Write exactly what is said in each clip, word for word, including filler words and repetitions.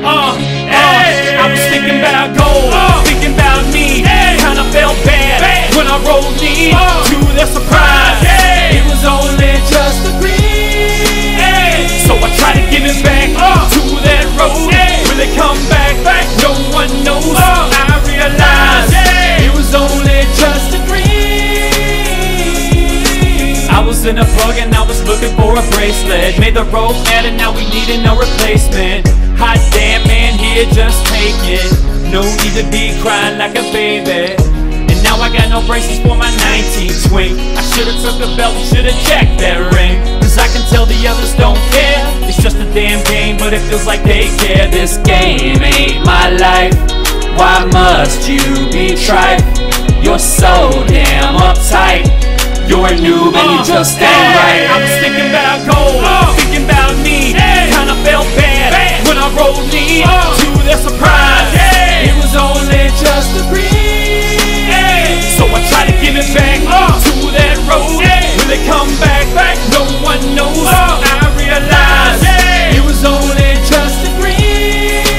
Uh, hey. uh, I was thinking about gold, uh, thinking about me. Hey. Kinda felt bad hey. when I rolled me uh, to the surprise. Hey. It was only just a green. Hey. So I tried to give it back uh, to that road. Hey. Will it come back? back? No one knows. Uh, I realized hey. it was only just a green. I was in a plug and I was looking for a bracelet. Made the rope mad and now we needed no replacement. Hot damn man, here just take it. No need to be crying like a baby. And now I got no braces for my nineteen twink. I should've took the belt, should've checked that ring. Cause I can tell the others don't care. It's just a damn game, but it feels like they care. This game ain't my life. Why must you be trife? You're so damn uptight. You're a noob and you just ain't uh, right. I was thinking about gold, uh, thinking about me. Hey. Kinda felt bad hey. when I rolled me uh, to the surprise. Hey. It was only just a green. Hey. So I tried to give it back uh, to that road. Hey. Will it come back? back? No one knows. Uh, I realized hey. it was only just a green.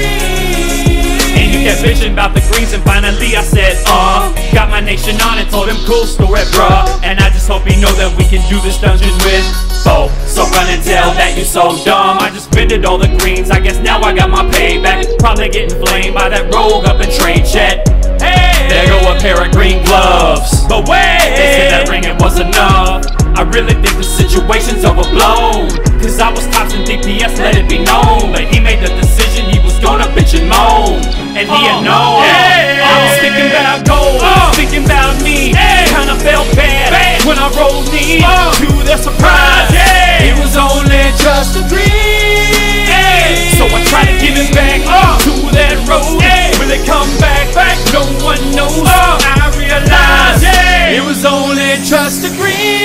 And you kept bitching about the greens and finally I said, uh got my nation on and told him cool story, bruh. And I just hope you know that we can do this dungeon with both. So run and tell that you so dumb. I just spended all the greens, I guess now I got my payback. Probably getting flamed by that rogue up in trade chat. Hey, there go a pair of green gloves. But wait, they said that ring it was enough. I really think the situation's overblown. Cause I was tops in D P S, let it be known. But he made the decision, he was gonna bitch and moan. And he had known hey. I was thinking about gold, uh, thinking about me hey. Kinda felt bad hey. when I rolled me uh, to the surprise hey. It was only just a dream hey. So I tried to give it back uh, to that road hey. Will it come back? back? No one knows uh, I realized hey. it was only just a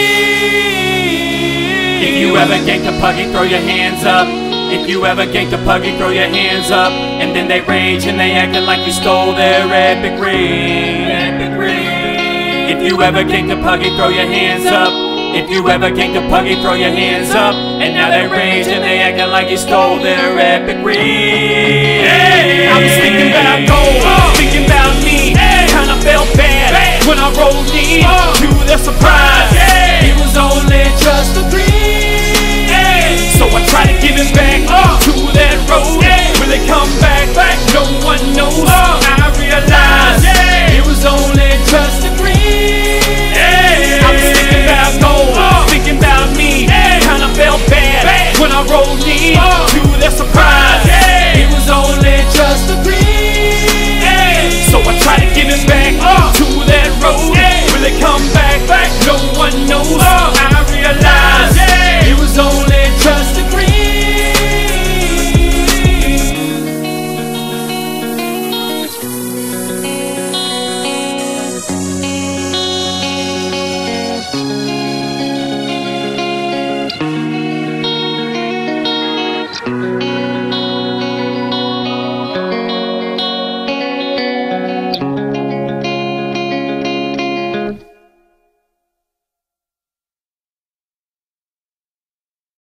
dream. If you ever ganked a puggy, throw your hands up. If you ever ganked a puggy, throw your hands up. And then they rage and they acting like you stole their epic ring. Epic ring. If you ever ganked a puggy, throw your hands up. If you ever ganked a puggy, throw your hands up. And now they rage and they acting like you stole their epic ring. Hey. I was thinking about gold, uh, thinking about me. Hey. Kinda felt bad hey. when I rolled me uh, to the surprise. Hey. It was only just a dream.